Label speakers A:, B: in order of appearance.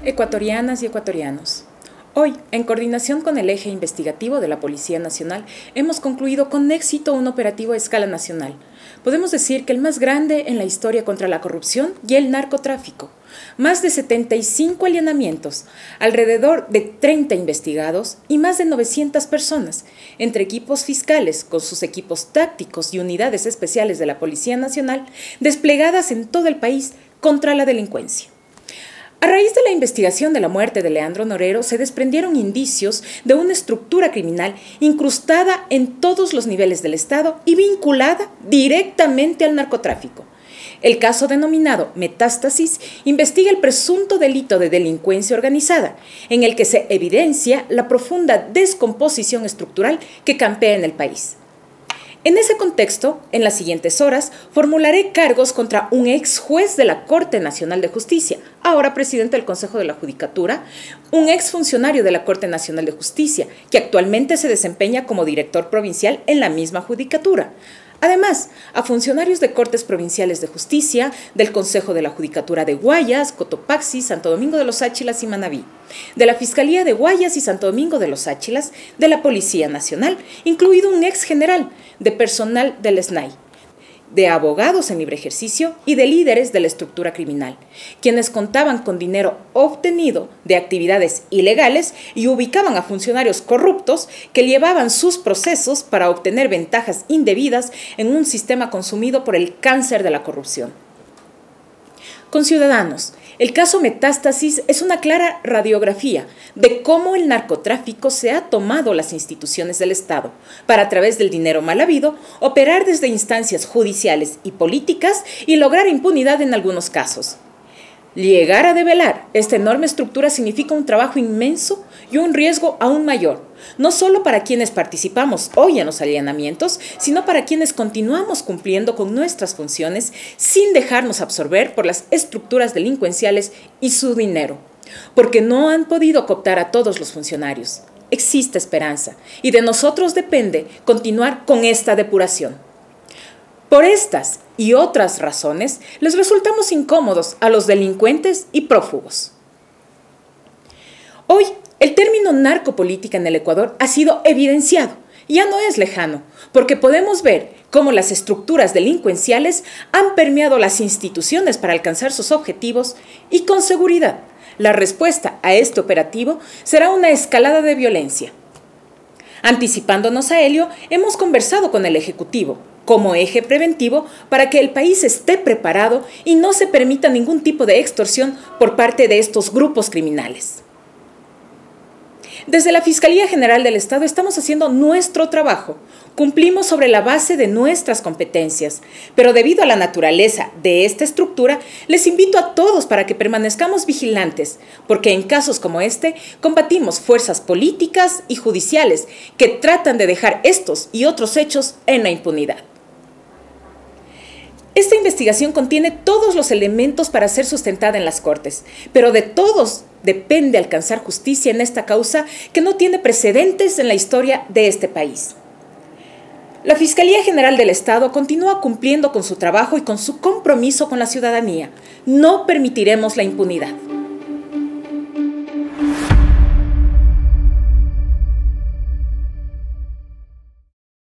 A: Ecuatorianas y ecuatorianos. Hoy, en coordinación con el eje investigativo de la Policía Nacional, hemos concluido con éxito un operativo a escala nacional. Podemos decir que el más grande en la historia contra la corrupción y el narcotráfico. Más de 75 allanamientos, alrededor de 30 investigados y más de 900 personas, entre equipos fiscales con sus equipos tácticos y unidades especiales de la Policía Nacional, desplegadas en todo el país contra la delincuencia. A raíz de la investigación de la muerte de Leandro Norero, se desprendieron indicios de una estructura criminal incrustada en todos los niveles del Estado y vinculada directamente al narcotráfico. El caso denominado Metástasis investiga el presunto delito de delincuencia organizada, en el que se evidencia la profunda descomposición estructural que campea en el país. En ese contexto, en las siguientes horas, formularé cargos contra un ex juez de la Corte Nacional de Justicia, ahora presidente del Consejo de la Judicatura, un ex funcionario de la Corte Nacional de Justicia, que actualmente se desempeña como director provincial en la misma judicatura. Además, a funcionarios de Cortes Provinciales de Justicia, del Consejo de la Judicatura de Guayas, Cotopaxi, Santo Domingo de los Áchilas y Manabí, de la Fiscalía de Guayas y Santo Domingo de los Áchilas, de la Policía Nacional, incluido un ex general, de personal del SNAI, de abogados en libre ejercicio y de líderes de la estructura criminal, quienes contaban con dinero obtenido de actividades ilegales y ubicaban a funcionarios corruptos que llevaban sus procesos para obtener ventajas indebidas en un sistema consumido por el cáncer de la corrupción. Conciudadanos, el caso Metástasis es una clara radiografía de cómo el narcotráfico se ha tomado las instituciones del Estado para, a través del dinero mal habido, operar desde instancias judiciales y políticas y lograr impunidad en algunos casos. Llegar a develar esta enorme estructura significa un trabajo inmenso y un riesgo aún mayor, no solo para quienes participamos hoy en los allanamientos, sino para quienes continuamos cumpliendo con nuestras funciones sin dejarnos absorber por las estructuras delincuenciales y su dinero, porque no han podido cooptar a todos los funcionarios. Existe esperanza y de nosotros depende continuar con esta depuración. Por estas y otras razones, les resultamos incómodos a los delincuentes y prófugos. Hoy, el término narcopolítica en el Ecuador ha sido evidenciado, ya no es lejano, porque podemos ver cómo las estructuras delincuenciales han permeado las instituciones para alcanzar sus objetivos y con seguridad, la respuesta a este operativo será una escalada de violencia. Anticipándonos a ello, hemos conversado con el Ejecutivo, como eje preventivo para que el país esté preparado y no se permita ningún tipo de extorsión por parte de estos grupos criminales. Desde la Fiscalía General del Estado estamos haciendo nuestro trabajo, cumplimos sobre la base de nuestras competencias, pero debido a la naturaleza de esta estructura, les invito a todos para que permanezcamos vigilantes, porque en casos como este combatimos fuerzas políticas y judiciales que tratan de dejar estos y otros hechos en la impunidad. Esta investigación contiene todos los elementos para ser sustentada en las Cortes, pero de todos depende alcanzar justicia en esta causa que no tiene precedentes en la historia de este país. La Fiscalía General del Estado continúa cumpliendo con su trabajo y con su compromiso con la ciudadanía. No permitiremos la impunidad.